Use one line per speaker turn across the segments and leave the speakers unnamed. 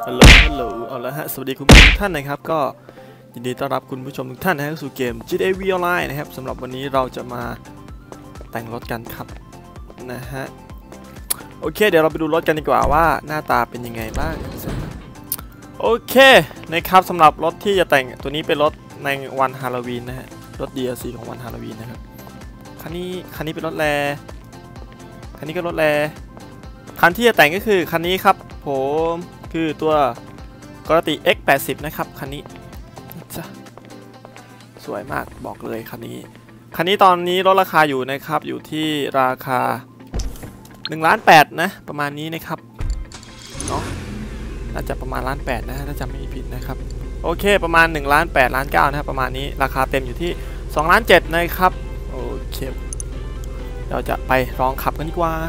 ฮัลโหลเอาละฮะสวัสดีคุณผู้ชมทุกท่านนะครับก็ยินดีต้อนรับคุณผู้ชมทุกท่านนะฮะสู่เกม GTA V Online นะครับสำหรับวันนี้เราจะมาแต่งรถกันครับนะฮะโอเคเดี๋ยวเราไปดูรถกันดีกว่าว่าหน้าตาเป็นยังไงบ้างโอเคนะครับสำหรับรถที่จะแต่งตัวนี้เป็นรถในวันฮาโลวีนนะฮะรถ DLC ของวันฮาโลวีนนะครับคันนี้เป็นรถแรคันนี้ก็รถแรคันที่จะแต่งก็คือคันนี้ครับผมคือตัวกอร์ติ X80 นะครับคันนี้จ้ะสวยมากบอกเลยคันนี้ตอนนี้ลดราคาอยู่นะครับอยู่ที่ราคา1,800,000นะประมาณนี้นะครับเนาะน่าจะประมาณ1,800,000นะถ้าจำไม่ผิดนะครับโอเคประมาณ1,800,000 1,900,000นะครับประมาณนี้ราคาเต็มอยู่ที่2,700,000นะครับโอเคเราจะไปลองขับกันดีกว่า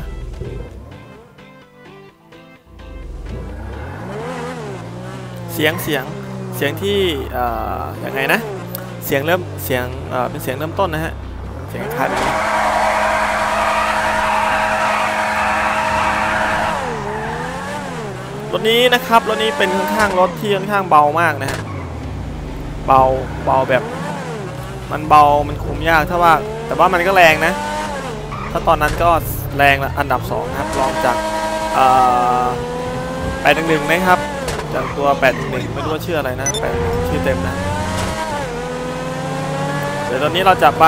เสียงที่ยังไงนะเสียงเป็นเสียงเริ่มต้นนะฮะเสียงคล้ายแบบนี้รถนี้นะครับรถนี้เป็นค่อนข้างรถที่ค่อนข้างเบามากนะฮะเบาแบบมันเบามันคุมยากแต่ว่ามันก็แรงนะถ้าตอนนั้นก็แรงอันดับ2นะครับรองจาก811นะครับจากตัว811ไม่รู้ว่าชื่ออะไรนะชื่อเต็มนะเดี๋ยวตอนนี้เราจะไป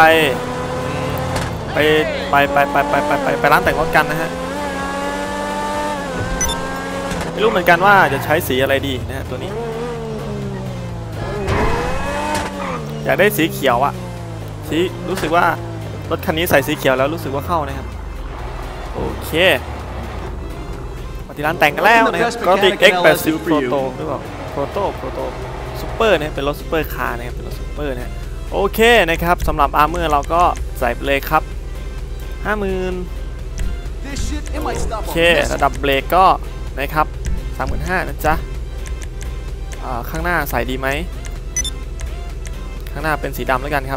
ร้านแต่งรถกันนะฮะไม่รู้เหมือนกันว่าจะใช้สีอะไรดีนะฮะตัวนี้อยากได้สีเขียวอะรู้สึกว่ารถคันนี้ใส่สีเขียวแล้วรู้สึกว่าเข้านะครับโอเคที่ร้านแต่งกันแล้วนะครับก็ติด X80 Proto หรือเปล่า Proto Super เนี่ยเป็นรถ Super คาร์นะครับเป็นรถ Super นะโอเคนะครับสำหรับอาร์เมอร์เราก็ใส่ไปเลยครับ 50,000 โอเคระดับเบรกก็นะครับ35,000นะจ๊ะข้างหน้าใส่ดีไหมข้างหน้าเป็นสีดำแล้วกันครับ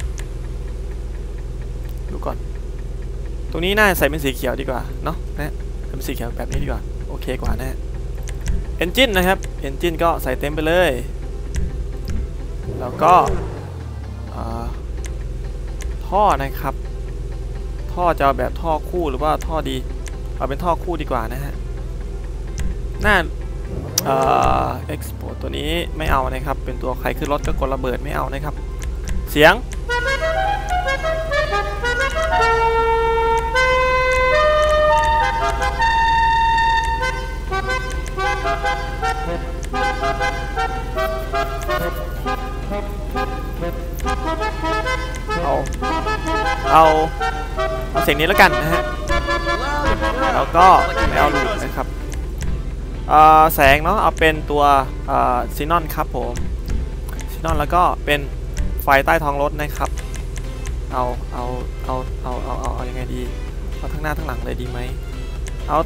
ดูก่อนตรงนี้น่าใส่เป็นสีเขียวดีกว่าเนาะนะเป็นสีเขียวแบบนี้ดีกว่าโอเคกว่านะเอนจินนะครับเอนจินก็ใส่เต็มไปเลยแล้วก็ท่อนะครับท่อจะแบบท่อคู่หรือว่าท่อดีเอาเป็นท่อคู่ดีกว่านะฮะหน้าExport ตัวนี้ไม่เอานะครับเป็นตัวใครขึ้นรถก็กดระเบิดไม่เอานะครับเสียงเอาเสียงนี้แล้วกันนะฮะแล้วก็ไม่เอาลูกนะครับแสงเนาะเอาเป็นตัวซีนอนครับผมซีนอนแล้วก็เป็นไฟใต้ท้องรถนะครับเอายังไงดีเอาทั้งหน้าทั้งหลังเลยดีไหมเอา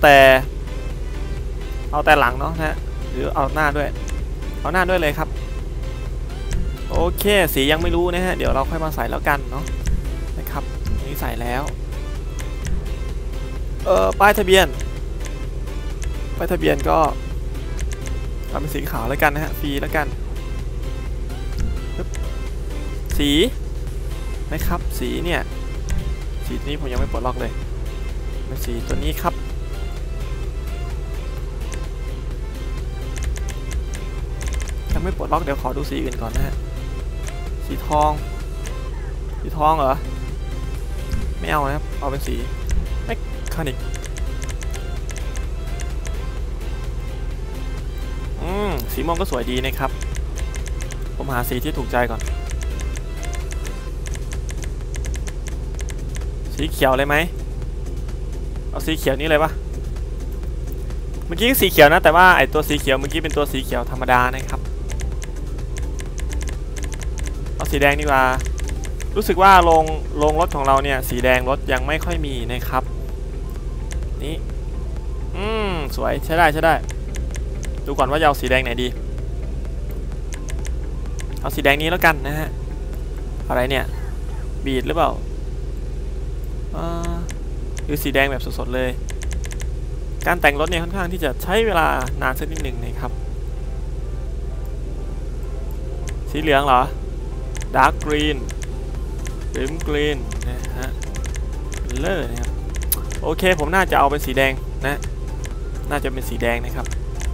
แต่หลังเนาะนะหรือเอาหน้าด้วยเลยครับโอเคสียังไม่รู้นะฮะเดี๋ยวเราค่อยมาใส่แล้วกันเนาะนะครับนี่ใส่แล้วป้ายทะเบียนก็ทำเป็นสีขาวแล้วกันนะฮะฟรีแล้วกันสีนะครับสีเนี่ยสีนี้ผมยังไม่ปลดล็อกเลยเป็นสีตัวนี้ครับยังไม่ปลดล็อกเดี๋ยวขอดูสีอื่นก่อนนะฮะสีทองเหรอไม่เอานะครับเอาเป็นสีเมคานิกสีม่วงก็สวยดีนะครับผมหาสีที่ถูกใจก่อนสีเขียวเลยไหมเอาสีเขียวนี้เลยปะเมื่อกี้สีเขียวนะแต่ว่าไอตัวสีเขียวเมื่อกี้เป็นตัวสีเขียวธรรมดานะครับเอาสีแดงดีกว่ารู้สึกว่าโรงรถของเราเนี่ยสีแดงรถยังไม่ค่อยมีนะครับนี่สวยใช้ได้ดูก่อนว่าจะเอาสีแดงไหนดีเอาสีแดงนี้แล้วกันนะฮะอะไรเนี่ยบีดหรือเปล่าหรือสีแดงแบบสดๆเลยการแต่งรถเนี่ยค่อนข้างที่จะใช้เวลานานสักนิดหนึ่งนะครับสีเหลืองเหรอ dark green rim green นะฮะเลอร์นะครับโอเคผมน่าจะเอาเป็นสีแดงนะน่าจะเป็นสีแดงนะครับ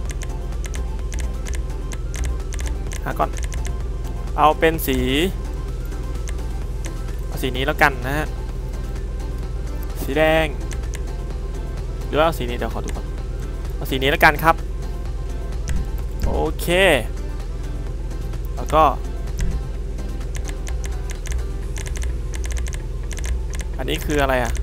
หาก่อนเอาเป็นสีนี้แล้วกันนะฮะสีแดงหรือว่าสีนี้เดี๋ยวขอดูก่อนเอาสีนี้แล้วกันครับโอเคแล้วก็อันนี้คืออะไรอ่ะ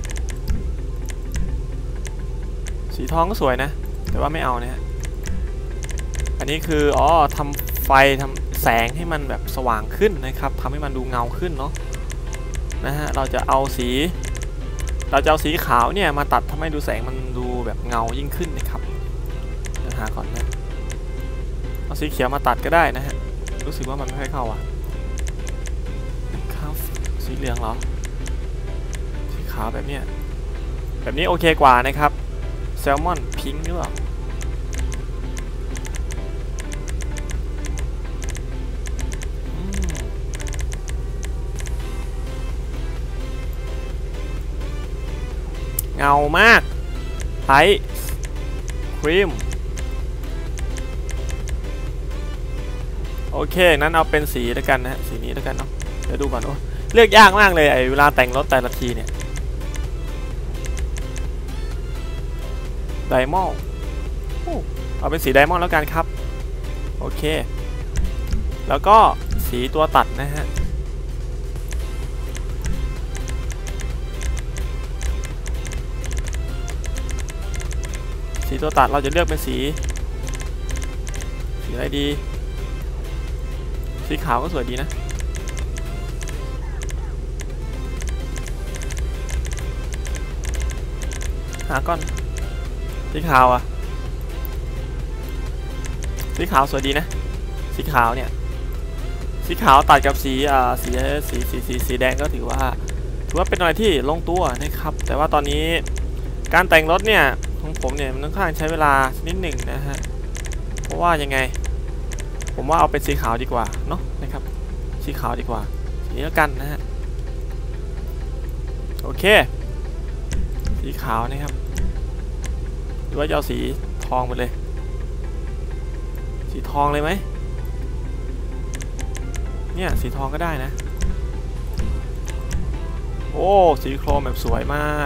สีทองก็สวยนะแต่ว่าไม่เอานะฮะอันนี้คืออ๋อทำไฟทำแสงให้มันแบบสว่างขึ้นนะครับทำให้มันดูเงาขึ้นเนาะนะฮะเราจะเอาสีขาวเนี่ยมาตัดทำให้ดูแสงมันดูแบบเงายิ่งขึ้นนะครับเดี๋ยวหาก่อนนะเอาสีเขียวมาตัดก็ได้นะฮะรู้สึกว่ามันไม่ค่อยเข้าอ่ะครับสีเหลืองเหรอสีขาวแบบนี้โอเคกว่านะครับแซลมอนพิงค์หรือเปล่าเงามากไลท์ครีมโอเคนั้นเอาเป็นสีแล้วกันนะฮะสีนี้แล้วกันเนาะเดี๋ยวดูก่อนโอ้เลือกยากมากเลยไอ้เวลาแต่งรถแต่ละทีเนี่ยไดมอนด์เอาเป็นสีไดมอนด์แล้วกันครับโอเคแล้วก็สีตัวตัดนะฮะสีตัวตัดเราจะเลือกเป็นสีอะไรดีสีขาวก็สวยดีนะหาก่อนสีขาวอ่ะสีขาวสวยดีนะสีขาวเนี่ยสีขาวตัดกับสีแดงก็ถือว่าเป็นอะไรที่ลงตัวนะครับแต่ว่าตอนนี้การแต่งรถเนี่ยของผมเนี่ยมันค่อนข้างใช้เวลานิดหนึ่งนะฮะเพราะว่ายังไงผมว่าเอาเป็นสีขาวดีกว่าเนาะนะครับสีขาวดีกว่าสีนี้แล้วกันนะฮะโอเคสีขาวนะครับหรือว่าจะเอาสีทองไปเลยสีทองเลยไหมเนี่ยสีทองก็ได้นะโอ้สีโครมแบบสวยมาก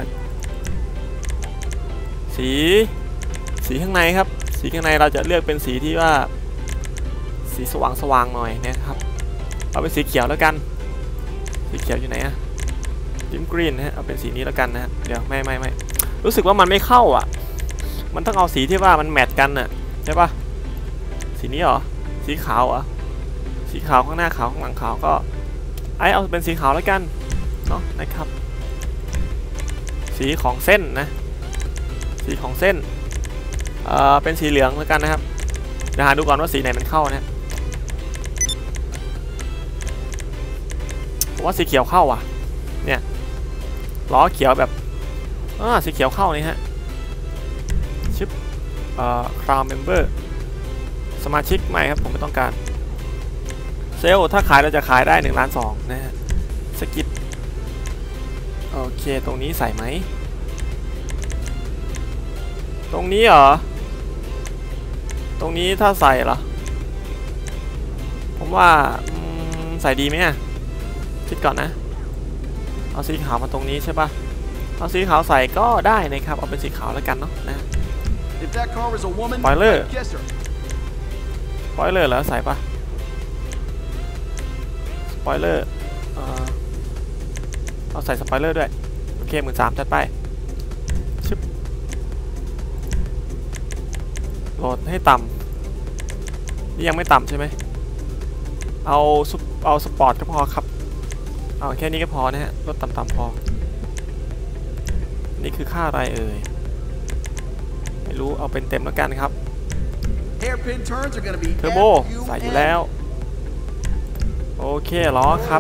สีข้างในครับสีข้างในเราจะเลือกเป็นสีที่ว่าสีสว่างหน่อยนะครับเอาเป็นสีเขียวแล้วกันสีเขียวอยู่ไหนอะดิมกรีนนะฮะเอาเป็นสีนี้แล้วกันนะฮะเดี๋ยวไม่รู้สึกว่ามันไม่เข้าอ่ะมันต้องเอาสีที่ว่ามันแมทกันน่ะใช่ปะสีนี้เหรอสีขาวเหรอสีขาวข้างหน้าขาวข้างหลังขาวก็เอาเป็นสีขาวแล้วกันเนาะนะครับสีของเส้นนะสีของเส้นเป็นสีเหลืองแล้วกันนะครับเดี๋ยวหาดูก่อนว่าสีไหนมันเข้านะผมว่าสีเขียวเข้าอ่ะเนี่ยล้อเขียวแบบสีเขียวเข้านี่ฮะชิปCrown Member สมาชิกใหม่ครับผมไม่ต้องการเซลถ้าขายเราจะขายได้1.2 ล้านนะฮะสกิปโอเคตรงนี้ใส่ไหมตรงนี้เหรอตรงนี้ถ้าใส่เหรอผมว่าใส่ดีไหมอ่ะคิดก่อนนะเอาสีขาวมาตรงนี้ใช่ปะเอาสีขาวใส่ก็ได้นะครับเอาเป็นสีขาวแล้วกันเนาะนะสปอยเลอร์แล้วใส่ปะสปอยเลอร์เอาใส่สปอยเลอร์ด้วยโอเค13,000จัดไปชึบโหลดให้ต่ำนี่ยังไม่ต่ำใช่ไหมเอาสปอร์ตก็พอครับเอาแค่นี้ก็พอนะฮะลดต่ำๆพอนี่คือค่าอะไรเอ่ยไม่รู้เอาเป็นเต็มแล้วกันครับเทอร์โบใส่อยู่แล้วโอเคล้อครับ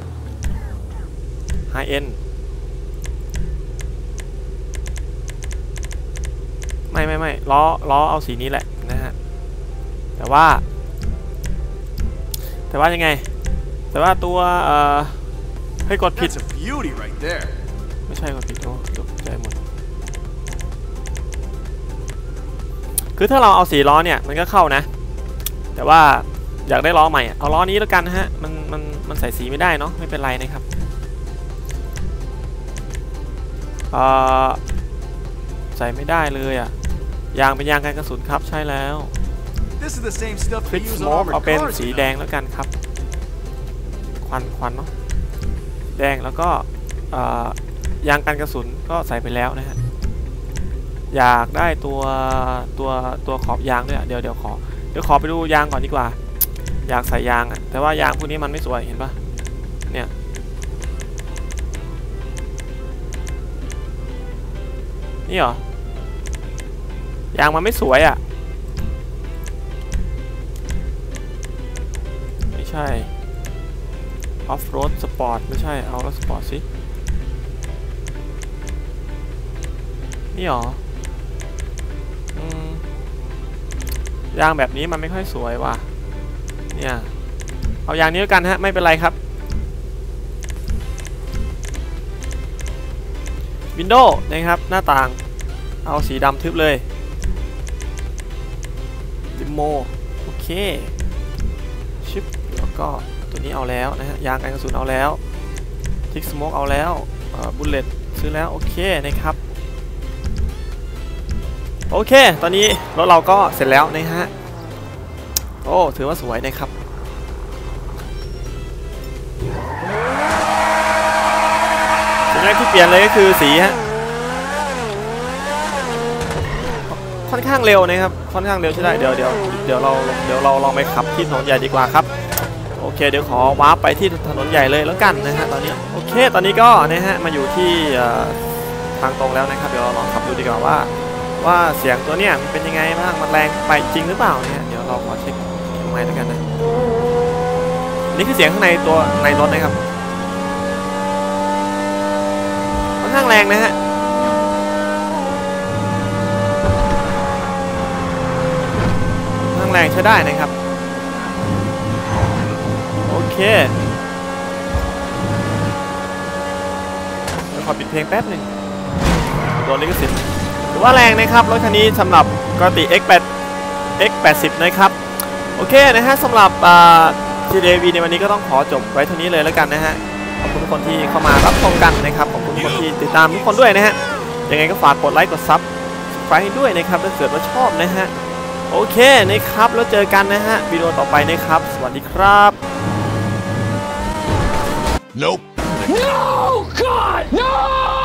ไฮเอ็นไม่ล้อเอาสีนี้แหละนะฮะแต่แต่ว่ายังไงแต่ว่าตัวให้กดผิดไม่ใช่กดผิดโอ้ตกใจหมดคือถ้าเราเอา4 ล้อเนี่ยมันก็เข้านะแต่ว่าอยากได้ล้อใหม่เอาล้อนี้แล้วกันนะฮะมันใส่สีไม่ได้เนาะไม่เป็นไรนะครับใส่ไม่ได้เลยอ่ะยางเป็นยางกันกระสุนครับใช่แล้วคริสสโมกเอาเป็นสีแดงแล้วกันครับควันเนาะแดงแล้วก็ยางกันกระสุนก็ใส่ไปแล้วนะฮะอยากได้ตัวขอบยางด้วยเดี๋ยวขอไปดูยางก่อนดีกว่าอยากใส่ยางอ่ะแต่ว่ายางพวกนี้มันไม่สวยเห็นปะเนี่ยนี่เหรอยางมันไม่สวยอ่ะไม่ใช่ออฟโรดสปอร์ตไม่ใช่เอาแล้วสปอร์ตสินี่เหรอยางแบบนี้มันไม่ค่อยสวยว่ะเนี่ยเอายางนี้แล้วกันฮะไม่เป็นไรครับวินโดว์นะครับหน้าต่างเอาสีดำทึบเลยดิโมโอเคชิปแล้วก็ตัวนี้เอาแล้วนะฮะยางกันกระสุนเอาแล้วทิกสโมกเอาแล้วบุลเลตซื้อแล้วโอเคนะครับโอเคตอนนี้รถเราก็เสร็จแล้วนะฮะโอ้ถือว่าสวยนะครับสิ่งแรกที่เปลี่ยนเลยก็คือสีฮะค่อนข้างเร็วนะครับค่อนข้างเร็วใช่ได้เดี๋ยวเราลองไปขับที่ถนนใหญ่ดีกว่าครับโอเคเดี๋ยวขอวาร์ปไปที่ถนนใหญ่เลยแล้วกันนะฮะตอนนี้โอเคตอนนี้ก็นะฮะมาอยู่ที่ทางตรงแล้วนะครับเดี๋ยวเราลองขับดูดีกว่าว่าเสียงตัวเนี้ยมันเป็นยังไงบ้างมันแรงไปจริงหรือเปล่าเนี่ยเดี๋ยวเราขอเช็คข้างในแล้วกันนะนี่คือเสียงข้างในตัวในรถนะครับค่อนข้างแรงนะฮะค่อนข้างแรงใช้ได้นะครับโอเคเดี๋ยวขอปิดเพลงแป๊บหนึ่งโดนลิขสิทธิ์ถือว่าแรงนะครับรถคันนี้สำหรับปกติ X80 นะครับโอเคนะฮะสำหรับGDV ในวันนี้ก็ต้องขอจบไว้เท่านี้เลยแล้วกันนะฮะขอบคุณทุกคนที่เข้ามารับชมกันนะครับขอบคุณทุกคนที่ติดตามทุกคนด้วยนะฮะยังไงก็ฝากกดไลค์กดซับสไครต์ด้วยนะครับถ้าเกิดว่าชอบนะฮะโอเคนะครับแล้วเจอกันนะฮะวิดีโอต่อไปนะครับสวัสดีครับ
Nope. No, God, no!